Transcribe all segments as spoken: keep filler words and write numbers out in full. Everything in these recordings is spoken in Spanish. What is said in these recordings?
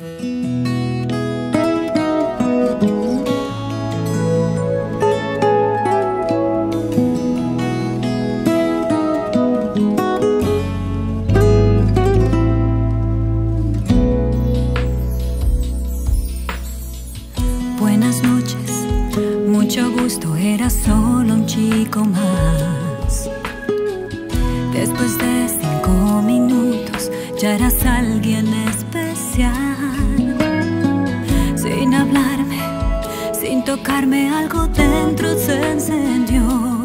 Buenas noches, mucho gusto, era solo un chico más. Después de cinco minutos ya eras alguien especial. Sin hablarme, sin tocarme, algo dentro se encendió.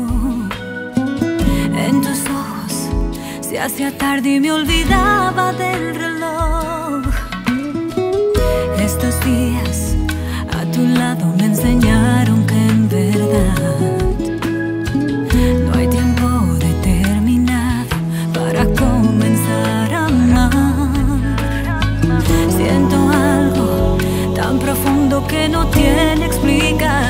En tus ojos se hacía tarde y me olvidaba del reloj. Estos días a tu lado me enseñaron que en verdad no hay tiempo determinado para comenzar a amar. Siento algo tan profundo que no tiene explicación.